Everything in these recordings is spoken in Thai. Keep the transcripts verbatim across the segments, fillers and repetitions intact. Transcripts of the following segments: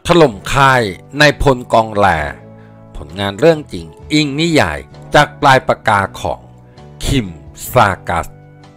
ถล่มค่ายนายพลกองแหลผลงานเรื่องจริงอิงนิยายจากปลายปากกาของคิมซากัส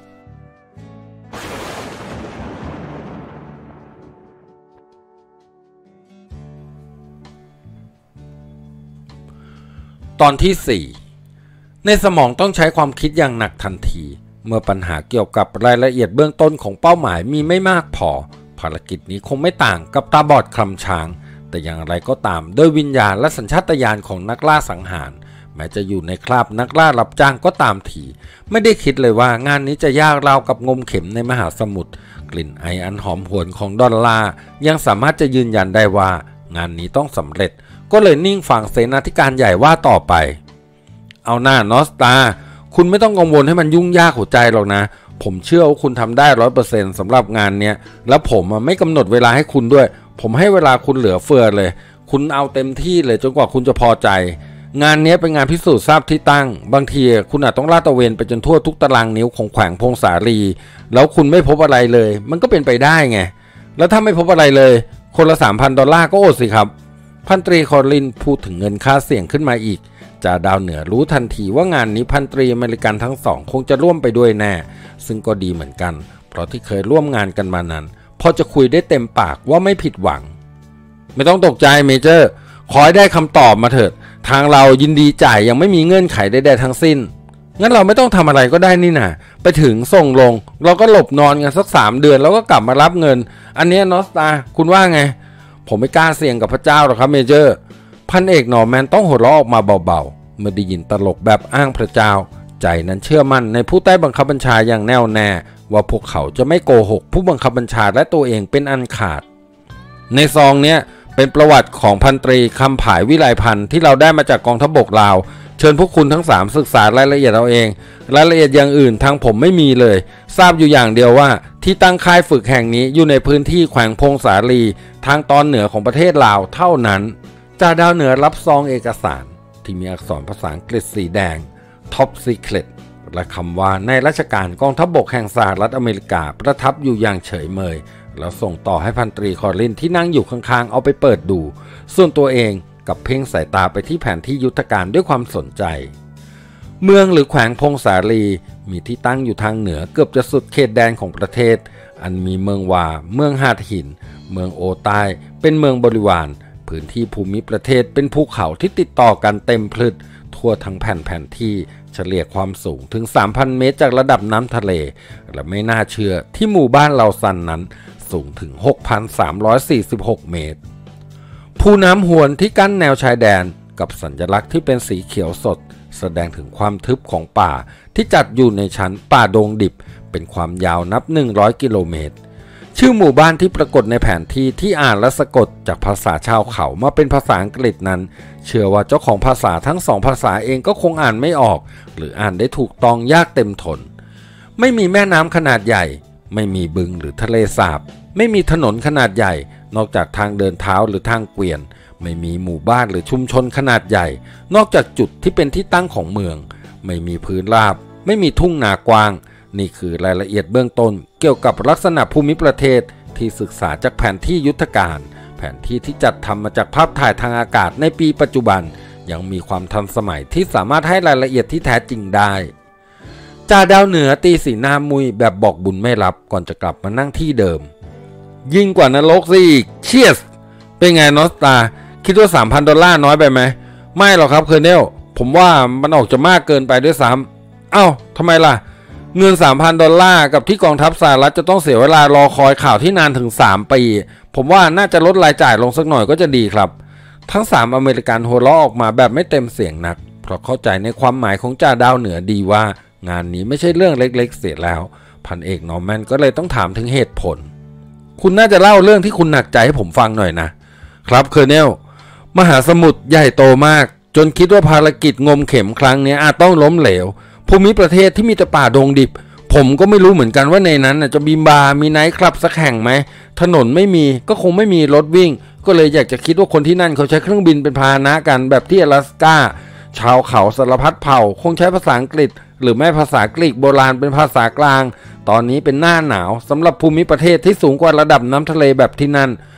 ตอนที่สี่ในสมองต้องใช้ความคิดอย่างหนักทันทีเมื่อปัญหาเกี่ยวกับรายละเอียดเบื้องต้นของเป้าหมายมีไม่มากพอภารกิจนี้คงไม่ต่างกับตาบอดคลำช้างแต่อย่างไรก็ตามโดยวิญญาณและสัญชาตญาณของนักล่าสังหารแม้จะอยู่ในคราบนักล่ารับจ้างก็ตามทีไม่ได้คิดเลยว่างานนี้จะยากราวกับงมเข็มในมหาสมุทรกลิ่นไออันหอมหวนของดอลลาร์ยังสามารถจะยืนยันได้ว่างานนี้ต้องสำเร็จก็เลยนิ่งฟังเสนาธิการใหญ่ว่าต่อไปเอาหน้านอสตาคุณไม่ต้องกังวลให้มันยุ่งยากหัวใจหรอกนะผมเชื่อว่าคุณทำได้ร้อยเปอร์เซ็นต์สำหรับงานเนี้ยแล้วผมไม่กำหนดเวลาให้คุณด้วยผมให้เวลาคุณเหลือเฟือเลยคุณเอาเต็มที่เลยจนกว่าคุณจะพอใจงานนี้เป็นงานพิสูจน์ทราบที่ตั้งบางทีคุณอาจต้องลาดตระเวนไปจนทั่วทุกตารางนิ้วของแขวงพงสาลีแล้วคุณไม่พบอะไรเลยมันก็เป็นไปได้ไงแล้วถ้าไม่พบอะไรเลยคนละ สามพัน ดอลลาร์ก็อดสิครับพันตรีคอลินพูดถึงเงินค่าเสี่ยงขึ้นมาอีกจ่าดาวเหนือรู้ทันทีว่างานนี้พันตรีอเมริกันทั้งสองคงจะร่วมไปด้วยแน่ซึ่งก็ดีเหมือนกันเพราะที่เคยร่วมงานกันมานั้นพอจะคุยได้เต็มปากว่าไม่ผิดหวังไม่ต้องตกใจเมเจอร์ขอให้ได้คำตอบมาเถิดทางเรายินดีจ่ายยังไม่มีเงื่อนไขใดๆทั้งสิ้นงั้นเราไม่ต้องทำอะไรก็ได้นี่นะไปถึงส่งลงเราก็หลบนอนกันสักสามเดือนแล้วก็กลับมารับเงินอันนี้นอสตาคุณว่าไงผมไม่กล้าเสี่ยงกับพระเจ้าหรอกครับเมเจอร์พันเอกนอร์แมนต้องหัวเราะออกมาเบาๆเมื่อได้ยินตลกแบบอ้างพระเจ้าใจนั้นเชื่อมั่นในผู้ใต้บังคับบัญชาอย่างแน่วแน่ว่าพวกเขาจะไม่โกหกผู้บังคับบัญชาและตัวเองเป็นอันขาดในซองเนี้ยเป็นประวัติของพันตรีคำผายวิไลพันธ์ที่เราได้มาจากกองทัพบกลาวเชิญพวกคุณทั้งสามศึกษารายละเอียดเอาเองรายละเอียดอย่างอื่นทางผมไม่มีเลยทราบอยู่อย่างเดียวว่าที่ตั้งค่ายฝึกแห่งนี้อยู่ในพื้นที่แขวงพงสาลีทางตอนเหนือของประเทศลาวเท่านั้นจ่าดาวเหนือรับซองเอกสารที่มีอักษรภาษาอังกฤษสีแดง Top Secret และคำว่าในราชการกองทัพบกแห่งสหรัฐอเมริกาประทับอยู่อย่างเฉยเมยแล้วส่งต่อให้พันตรีคอลินที่นั่งอยู่ข้างๆเอาไปเปิดดูส่วนตัวเองกับเพ่งสายตาไปที่แผนที่ยุทธการด้วยความสนใจเมืองหรือแขวงพงสาลีมีที่ตั้งอยู่ทางเหนือเกือบจะสุดเขตแดนของประเทศอันมีเมืองวาเมืองหาดหินเมืองโอใต้เป็นเมืองบริวารพื้นที่ภูมิประเทศเป็นภูเขาที่ติดต่อกันเต็มพลึดทั่วทั้งแผ่นแผ่นที่เฉลี่ยความสูงถึง สามพัน เมตรจากระดับน้ำทะเลและไม่น่าเชื่อที่หมู่บ้านเราซันนั้นสูงถึง หกพันสามร้อยสี่สิบหก เมตรภูน้ำหวนที่กั้นแนวชายแดนกับสัญลักษณ์ที่เป็นสีเขียวสดแสดงถึงความทึบของป่าที่จัดอยู่ในชั้นป่าดงดิบเป็นความยาวนับหนึ่งร้อยกิโลเมตรชื่อหมู่บ้านที่ปรากฏในแผนที่ที่อ่านและสะกดจากภาษาชาวเขามาเป็นภาษาอังกฤษนั้นเชื่อว่าเจ้าของภาษาทั้งสองภาษาเองก็คงอ่านไม่ออกหรืออ่านได้ถูกต้องยากเต็มทนไม่มีแม่น้ำขนาดใหญ่ไม่มีบึงหรือทะเลสาบไม่มีถนนขนาดใหญ่นอกจากทางเดินเท้าหรือทางเกวียนไม่มีหมู่บ้านหรือชุมชนขนาดใหญ่นอกจากจุดที่เป็นที่ตั้งของเมืองไม่มีพื้นราบไม่มีทุ่งนากว้างนี่คือรายละเอียดเบื้องต้นเกี่ยวกับลักษณะภูมิประเทศที่ศึกษาจากแผนที่ยุทธการแผนที่ที่จัดทำมาจากภาพถ่ายทางอากาศในปีปัจจุบันยังมีความทันสมัยที่สามารถให้รายละเอียดที่แท้จริงได้จ่าดาวเหนือตีสีหน้ามุยแบบบอกบุญไม่รับก่อนจะกลับมานั่งที่เดิมยิ่งกว่านรกซะอีกเชียสเป็นไงนอสตาคิดว่า สามพัน ดอลลาร์น้อยไปไหมไม่หรอกครับเคอร์เนลผมว่ามันออกจะมากเกินไปด้วยซ้ำเอ้าทำไมล่ะเงิน สามพัน ดอลลาร์กับที่กองทัพสหรัฐจะต้องเสียเวลารอคอยข่าวที่นานถึงสามปีผมว่าน่าจะลดรายจ่ายลงสักหน่อยก็จะดีครับทั้งสามอเมริกันหัวเราะออกมาแบบไม่เต็มเสียงนักเพราะเข้าใจในความหมายของจ่าดาวเหนือดีว่างานนี้ไม่ใช่เรื่องเล็กๆเสียแล้วพันเอกนอร์แมนก็เลยต้องถามถึงเหตุผลคุณน่าจะเล่าเรื่องที่คุณหนักใจให้ผมฟังหน่อยนะครับเคอร์เนลมหาสมุทรใหญ่โตมากจนคิดว่าภารกิจงมเข็มครั้งนี้อาจต้องล้มเหลวภูมิประเทศที่มีแต่ป่าดงดิบผมก็ไม่รู้เหมือนกันว่าในนั้นจะมีบาร์มีไนท์คลับสักแห่งไหมถนนไม่มีก็คงไม่มีรถวิ่งก็เลยอยากจะคิดว่าคนที่นั่นเขาใช้เครื่องบินเป็นพาหนะกันแบบที่อลาสก้าชาวเขาสารพัดเผ่าคงใช้ภาษาอังกฤษหรือไม่ภาษากรีกโบราณเป็นภาษากลางตอนนี้เป็นหน้าหนาวสำหรับภูมิประเทศที่สูงกว่าระดับน้ำทะเลแบบที่นั่น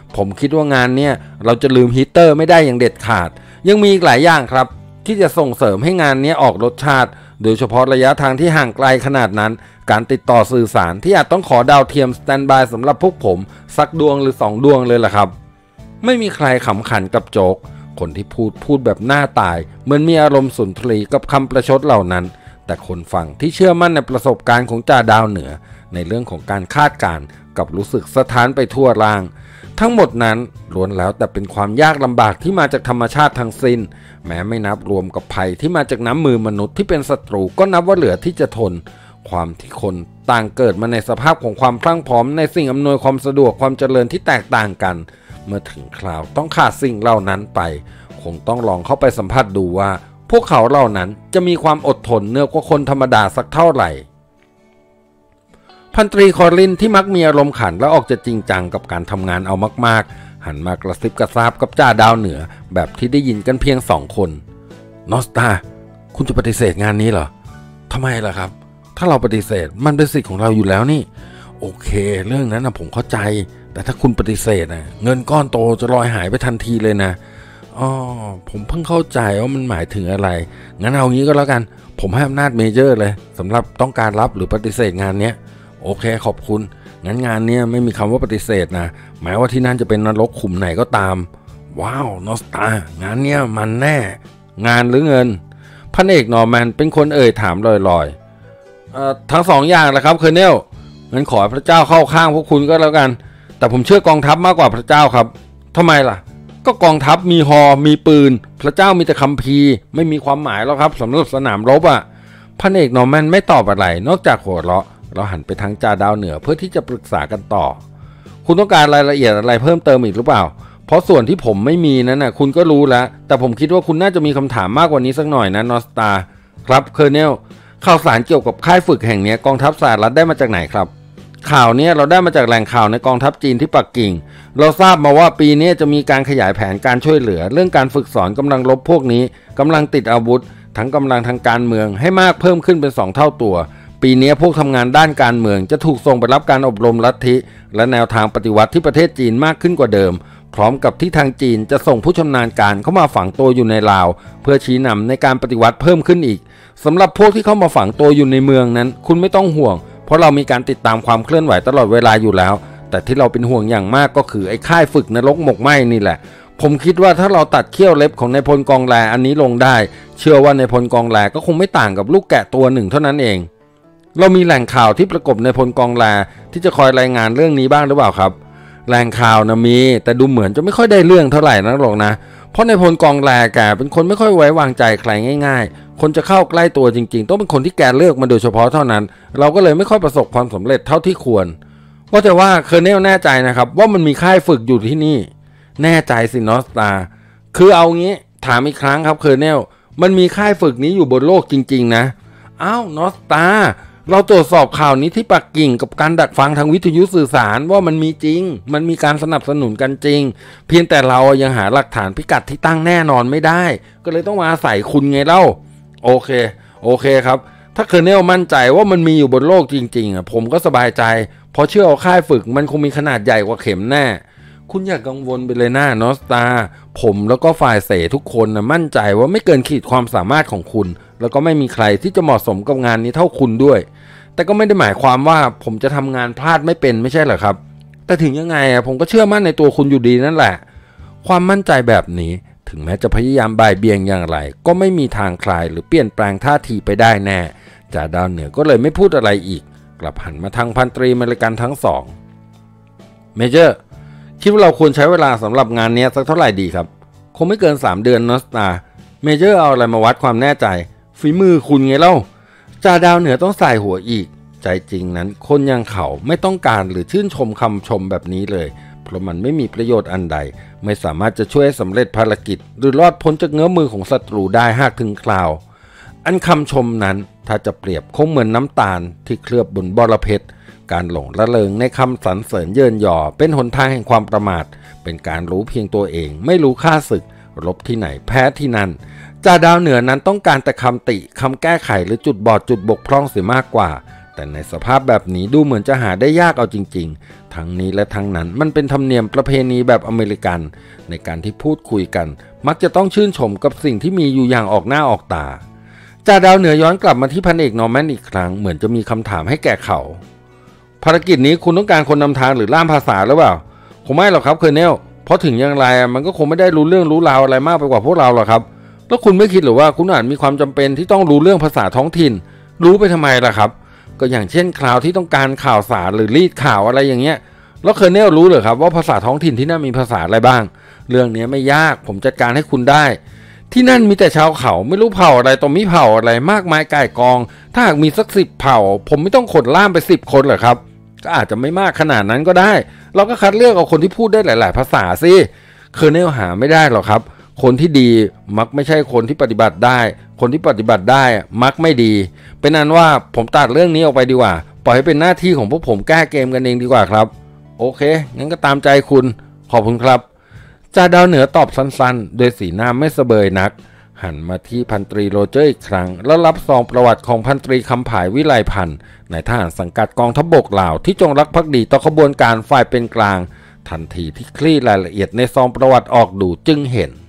ผมคิดว่างานเนี้ยเราจะลืมฮีตเตอร์ไม่ได้อย่างเด็ดขาดยังมีอีกหลายอย่างครับที่จะส่งเสริมให้งานนี้ออกรสชาติโดยเฉพาะระยะทางที่ห่างไกลขนาดนั้นการติดต่อสื่อสารที่อาจต้องขอดาวเทียมสแตนด์บายสำหรับพวกผมสักดวงหรือสองดวงเลยล่ะครับไม่มีใครขำขันกับโจ๊กคนที่พูดพูดแบบหน้าตายเหมือนมีอารมณ์สุนทรีกับคำประชดเหล่านั้นแต่คนฟังที่เชื่อมั่นในประสบการณ์ของจ่าดาวเหนือในเรื่องของการคาดการณ์กับรู้สึกสะท้านไปทั่วร่างทั้งหมดนั้นล้วนแล้วแต่เป็นความยากลำบากที่มาจากธรรมชาติทั้งสิ้นแม้ไม่นับรวมกับภัยที่มาจากน้ำมือมนุษย์ที่เป็นศัตรูก็นับว่าเหลือที่จะทนความที่คนต่างเกิดมาในสภาพของความพรั่งพร้อมในสิ่งอำนวยความสะดวกความเจริญที่แตกต่างกันเมื่อถึงคราวต้องขาดสิ่งเหล่านั้นไปคงต้องลองเข้าไปสัมผัสดูว่าพวกเขาเหล่านั้นจะมีความอดทนเหนือกว่าคนธรรมดาสักเท่าไหร่พันตรีคอรินที่มักมีอารมณ์ขันและออกจะจริงจังกับการทำงานเอามากๆหันมากระซิบกระซาบกับจ่าดาวเหนือแบบที่ได้ยินกันเพียงสองคนนอสตาคุณจะปฏิเสธงานนี้เหรอทำไมล่ะครับถ้าเราปฏิเสธมันเป็นสิทธิ์ของเราอยู่แล้วนี่โอเคเรื่องนั้นนะผมเข้าใจแต่ถ้าคุณปฏิเสธนะเงินก้อนโตจะลอยหายไปทันทีเลยนะอ๋อผมเพิ่งเข้าใจว่ามันหมายถึงอะไรงั้นเอางี้ก็แล้วกันผมให้อำนาจเมเจอร์เลยสำหรับต้องการรับหรือปฏิเสธงานเนี้ยโอเคขอบคุณงั้นงานเนี้ยไม่มีคำว่าปฏิเสธนะแม้ว่าที่นั่นจะเป็นนรกขุมไหนก็ตามว้าวนอสตางานเนี้ยมันแน่งานหรือเงินพันเอกนอร์แมนเป็นคนเอ่ยถามลอยๆเอ่อทั้งสองอย่างแหละครับเคอร์เนลงั้นขอพระเจ้าเข้าข้างพวกคุณก็แล้วกันแต่ผมเชื่อกองทัพมากกว่าพระเจ้าครับทำไมล่ะก็กองทัพมีฮอมีปืนพระเจ้ามีแต่คัมภีร์ไม่มีความหมายแล้วครับสำหรับสนามรบอ่ะพันเอกนอร์แมนไม่ตอบอะไรนอกจากหัวเราะเราหันไปทางจ่าดาวเหนือเพื่อที่จะปรึกษากันต่อคุณต้องการรายละเอียดอะไรเพิ่มเติมอีกหรือเปล่าเพราะส่วนที่ผมไม่มีนั้นนะคุณก็รู้แล้วแต่ผมคิดว่าคุณน่าจะมีคำถามมากกว่านี้สักหน่อยนะนอสตาครับเคอร์เนลข่าวสารเกี่ยวกับค่ายฝึกแห่งนี้กองทัพสหรัฐได้มาจากไหนครับข่าวนี้เราได้มาจากแหล่งข่าวในกองทัพจีนที่ปักกิ่งเราทราบมาว่าปีนี้จะมีการขยายแผนการช่วยเหลือเรื่องการฝึกสอนกำลังรบพวกนี้กำลังติดอาวุธทั้งกำลังทางการเมืองให้มากเพิ่มขึ้นเป็นสองเท่าตัวปีนี้พวกทำงานด้านการเมืองจะถูกส่งไปรับการอบรมลัทธิและแนวทางปฏิวัติที่ประเทศจีนมากขึ้นกว่าเดิมพร้อมกับที่ทางจีนจะส่งผู้ชำนาญการเข้ามาฝังตัวอยู่ในลาวเพื่อชี้นำในการปฏิวัติเพิ่มขึ้นอีกสำหรับพวกที่เข้ามาฝังตัวอยู่ในเมืองนั้นคุณไม่ต้องห่วงเพราะเรามีการติดตามความเคลื่อนไหวตลอดเวลาอยู่แล้วแต่ที่เราเป็นห่วงอย่างมากก็คือไอ้ค่ายฝึกนรกหมกไหม้นี่แหละผมคิดว่าถ้าเราตัดเขี้ยวเล็บของนายพลกองแลอันนี้ลงได้เชื่อว่านายพลกองแลก็คงไม่ต่างกับลูกแกะตัวหนึ่งเท่านั้นเองเรามีแหล่งข่าวที่ประกบนายพลกองแลที่จะคอยรายงานเรื่องนี้บ้างหรือเปล่าครับแหล่งข่าวนะมีแต่ดูเหมือนจะไม่ค่อยได้เรื่องเท่าไหร่นักหรอกนะเพราะนายพลกองแลแกเป็นคนไม่ค่อยไว้วางใจใครง่ายๆคนจะเข้าใกล้ตัวจริงๆต้องเป็นคนที่แกเลือกมาโดยเฉพาะเท่านั้นเราก็เลยไม่ค่อยประสบความสำเร็จเท่าที่ควรว่าแต่ว่าเคอร์เนลแน่ใจนะครับว่ามันมีค่ายฝึกอยู่ที่นี่แน่ใจสินอสตาคือเอางี้ถามอีกครั้งครับเคอร์เนลมันมีค่ายฝึกนี้อยู่บนโลกจริงๆนะอ้าวนอสตาเราตรวจสอบข่าวนี้ที่ปักกิ่งกับการดักฟังทางวิทยุสื่อสารว่ามันมีจริงมันมีการสนับสนุนกันจริงเพียงแต่เรายังหาหลักฐานพิกัดที่ตั้งแน่นอนไม่ได้ก็เลยต้องมาอาศัยคุณไงเล่าโอเคโอเคครับถ้าเคอร์เนลมั่นใจว่ามันมีอยู่บนโลกจริงๆอ่ะผมก็สบายใจเพราะเชื่อว่าค่ายฝึกมันคงมีขนาดใหญ่กว่าเข็มแน่คุณอย่ากังวลไปเลยนะนอสตาผมแล้วก็ฝ่ายเสทุกคนนะมั่นใจว่าไม่เกินขีดความสามารถของคุณแล้วก็ไม่มีใครที่จะเหมาะสมกับงานนี้เท่าคุณด้วยแต่ก็ไม่ได้หมายความว่าผมจะทำงานพลาดไม่เป็นไม่ใช่เหรอครับแต่ถึงยังไงอ่ะผมก็เชื่อมั่นในตัวคุณอยู่ดีนั่นแหละความมั่นใจแบบนี้ถึงแม้จะพยายามบ่ายเบี่ยงอย่างไรก็ไม่มีทางคลายหรือเปลี่ยนแปลงท่าทีไปได้แน่จ่าดาวเหนือก็เลยไม่พูดอะไรอีกกลับหันมาทางพันตรีอเมริกันทั้งสองเมเจอร์คิดว่าเราควรใช้เวลาสำหรับงานนี้สักเท่าไหร่ดีครับคงไม่เกินสามเดือนนอสตาเมเจอร์เอาอะไรมาวัดความแน่ใจฝีมือคุณไงเล่าจ่าดาวเหนือต้องใส่หัวอีกใจจริงนั้นคนอย่างเขาไม่ต้องการหรือชื่นชมคำชมแบบนี้เลยเพราะมันไม่มีประโยชน์อันใดไม่สามารถจะช่วยให้สำเร็จภารกิจหรือรอดพ้นจากเงื้อมือของศัตรูได้หากถึงคราวอันคำชมนั้นถ้าจะเปรียบคงเหมือนน้ำตาลที่เคลือบบนบรเพชรการหลงละเลงในคำสรรเสริญเยินยอเป็นหนทางแห่งความประมาทเป็นการรู้เพียงตัวเองไม่รู้ค่าศึกรบที่ไหนแพ้ที่นั่นจ่าดาวเหนือนั้นต้องการแต่คำติคำแก้ไขหรือจุดบอดจุดบกพร่องเสียมากกว่าแต่ในสภาพแบบนี้ดูเหมือนจะหาได้ยากเอาจริงๆทั้งนี้และทั้งนั้นมันเป็นธรรมเนียมประเพณีแบบอเมริกันในการที่พูดคุยกันมักจะต้องชื่นชมกับสิ่งที่มีอยู่อย่างออกหน้าออกตาจ่าดาวเหนือย้อนกลับมาที่พันเอกนอร์แมนอีกครั้งเหมือนจะมีคำถามให้แก่เขาภารกิจนี้คุณต้องการคนนำทางหรือล่ามภาษาหรือเปล่าคงไม่หรอกครับเคอร์เนลเพราะถึงอย่างไรมันก็คงไม่ได้รู้เรื่องรู้ราวอะไรมากไปกว่าพวกเราหรอกครับแล้วคุณไม่คิดหรือว่าคุณอาจมีความจำเป็นที่ต้องรู้เรื่องภาษาท้องถิ่นรู้ไปทำไมล่ะครับก็อย่างเช่นคราวที่ต้องการข่าวสารหรือรีดข่าวอะไรอย่างเงี้ยแล้วเคอร์เนลรู้เหรอครับว่าภาษาท้องถิ่นที่นั่นมีภาษาอะไรบ้างเรื่องนี้ไม่ยากผมจัดการให้คุณได้ที่นั่นมีแต่ชาวเขาไม่รู้เผ่าอะไรต่อมีเผ่าอะไรมากมายก่ายกองถ้าหากมีสักสิบเผ่าผมไม่ต้องขนล่ามไปสิบคนเหรอครับก็อาจจะไม่มากขนาดนั้นก็ได้เราก็คัดเลือกเอาคนที่พูดได้หลายๆภาษาสิเคอร์เนลหาไม่ได้หรอกครับคนที่ดีมักไม่ใช่คนที่ปฏิบัติได้คนที่ปฏิบัติได้มักไม่ดีเป็นนั้นว่าผมตัดเรื่องนี้ออกไปดีกว่าปล่อยให้เป็นหน้าที่ของพวกผมแก้เกมกันเองดีกว่าครับโอเคงั้นก็ตามใจคุณขอบคุณครับจ่าดาวเหนือตอบสั้นๆโดยสีหน้าไม่เสบยนักหันมาที่พันตรีโรเจอร์อีกครั้งแล้วรับซองประวัติของพันตรีคำผายวิไลพันธ์นายทหารสังกัดกองทัพบกลาวที่จงรักภักดีต่อขบวนการฝ่ายเป็นกลางทันทีที่คลี่รายละเอียดในซองประวัติออกดูจึงเห็น